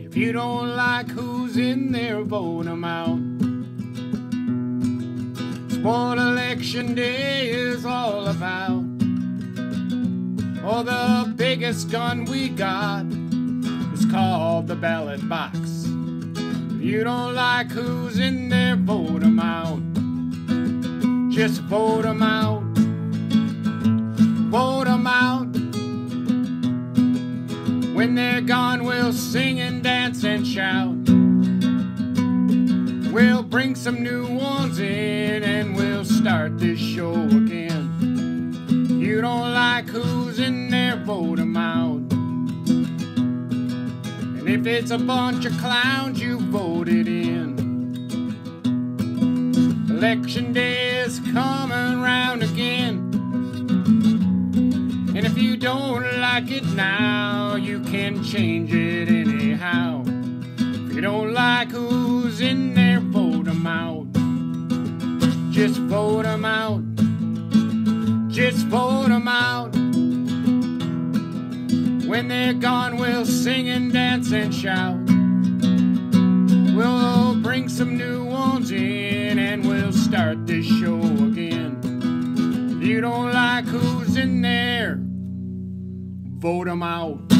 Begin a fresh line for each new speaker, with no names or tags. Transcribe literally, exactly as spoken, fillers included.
If you don't like who's in there, vote 'em out. It's what election day is all about. Oh, the biggest gun we got is called the ballot box. If you don't like who's in there, vote 'em out. Just vote 'em out. Vote 'em out. When they're gone, we'll sing and dance and shout. We'll bring some new ones in and we'll start this show again. If you don't like who's in there, vote 'em out. And if it's a bunch of clowns, you voted in. Election day is coming round again. And if you don't like it now, you can change it anyhow. If you don't like who's in there, vote 'em out. Just vote 'em out. Just vote 'em out. When they're gone, we'll sing and dance and shout. We'll bring some new ones in and we'll start this show again. If you don't like who's in there, vote 'em out.